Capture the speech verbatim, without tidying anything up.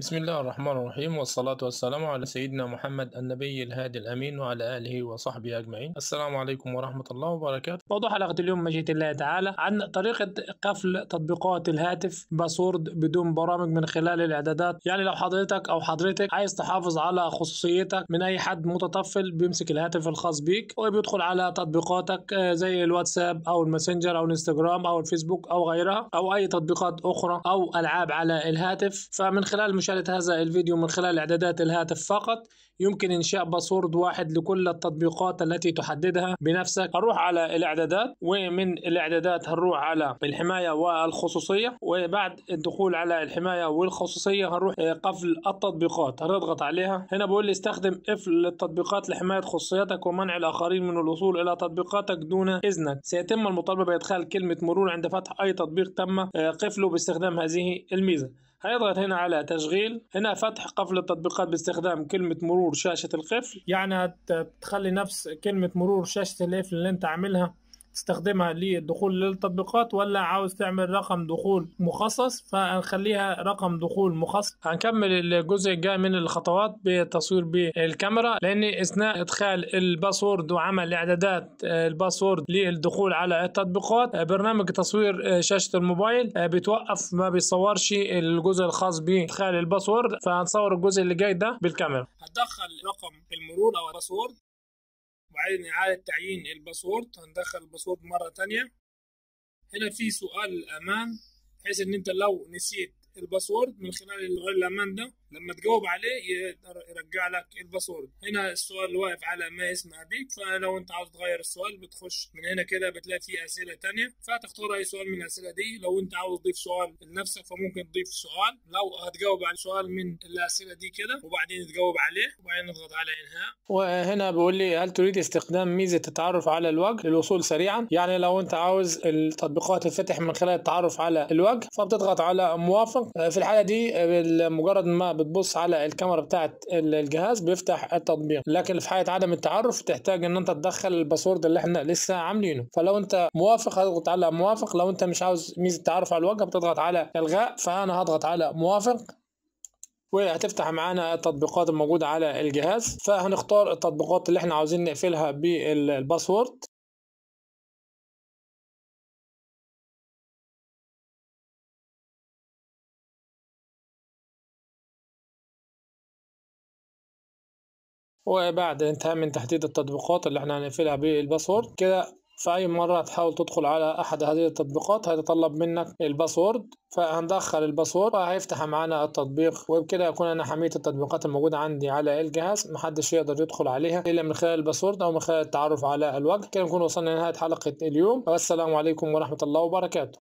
بسم الله الرحمن الرحيم، والصلاة والسلام على سيدنا محمد النبي الهادي الأمين وعلى آله وصحبه أجمعين. السلام عليكم ورحمة الله وبركاته. موضوع حلقة اليوم مشيئة الله تعالى عن طريقة قفل تطبيقات الهاتف باسورد بدون برامج من خلال الإعدادات. يعني لو حضرتك أو حضرتك عايز تحافظ على خصوصيتك من أي حد متطفل بيمسك الهاتف الخاص بيك وبيدخل على تطبيقاتك زي الواتساب أو الماسنجر أو الانستجرام أو الفيسبوك أو غيرها أو أي تطبيقات أخرى أو ألعاب على الهاتف، فمن خلال مشاهدة هذا الفيديو من خلال إعدادات الهاتف فقط يمكن إنشاء باسورد واحد لكل التطبيقات التي تحددها بنفسك. هنروح على الإعدادات، ومن الإعدادات هنروح على الحماية والخصوصية، وبعد الدخول على الحماية والخصوصية هنروح قفل التطبيقات، هنضغط عليها. هنا بيقول لي استخدم قفل التطبيقات لحماية خصوصيتك ومنع الآخرين من الوصول إلى تطبيقاتك دون إذنك. سيتم المطالبة بإدخال كلمة مرور عند فتح أي تطبيق تم قفله باستخدام هذه الميزة. هيضغط هنا على تشغيل. هنا فتح قفل التطبيقات باستخدام كلمة مرور شاشة القفل، يعني هتخلي نفس كلمة مرور شاشة القفل اللي انت عاملها تستخدمها للدخول للتطبيقات، ولا عاوز تعمل رقم دخول مخصص فهنخليها رقم دخول مخصص. هنكمل الجزء الجاي من الخطوات بتصوير بالكاميرا، لان اثناء ادخال الباسورد وعمل اعدادات الباسورد للدخول على التطبيقات برنامج تصوير شاشة الموبايل بيتوقف، ما بيصورش الجزء الخاص بادخال الباسورد، فهنصور الجزء اللي جاي ده بالكاميرا. هتدخل رقم المرور او الباسورد وبعدين إعادة تعيين الباسورد. هندخل الباسورد مرة تانية. هنا في سؤال الأمان، بحيث إن أنت لو نسيت الباسورد من خلال سؤال الأمان ده لما تجاوب عليه يرجع لك الباسورد. هنا السؤال اللي واقف على ما اسم أبيك، فلو أنت عاوز تغير السؤال بتخش من هنا كده بتلاقي فيه أسئلة تانية، فتختار أي سؤال من الأسئلة دي. لو أنت عاوز تضيف سؤال لنفسك فممكن تضيف سؤال، لو هتجاوب على سؤال من الأسئلة دي كده وبعدين تجاوب عليه وبعدين نضغط على إنهاء. وهنا بيقول لي هل تريد استخدام ميزة التعرف على الوجه للوصول سريعا؟ يعني لو أنت عاوز التطبيقات تتفتح من خلال التعرف على الوجه فبتضغط على موافق. في الحالة دي مجرد ما بتبص على الكاميرا بتاعت الجهاز بيفتح التطبيق، لكن في حالة عدم التعرف تحتاج ان انت تدخل الباسورد اللي احنا لسه عاملينه. فلو انت موافق هتضغط على موافق، لو انت مش عاوز ميزة التعرف على الوجه بتضغط على الغاء، فانا هضغط على موافق وهتفتح معانا التطبيقات الموجودة على الجهاز. فهنختار التطبيقات اللي احنا عاوزين نقفلها بالباسورد. وبعد انتهاء من تحديد التطبيقات اللي احنا هنقفلها بالباسورد كده، في أي مرة تحاول تدخل على أحد هذه التطبيقات هيتطلب منك الباسورد، فهندخل الباسورد وهيفتح معانا التطبيق. وبكده يكون أنا حميت التطبيقات الموجودة عندي على الجهاز، محدش يقدر يدخل عليها إلا من خلال الباسورد أو من خلال التعرف على الوجه. كده نكون وصلنا لنهاية حلقة اليوم، والسلام عليكم ورحمة الله وبركاته.